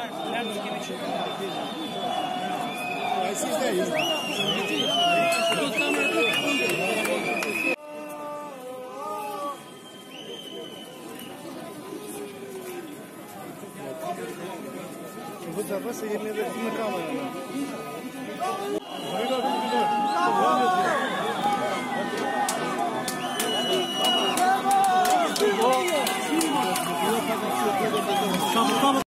Siz de yiyin. Bu tarafa seyirmeye de bir kamera.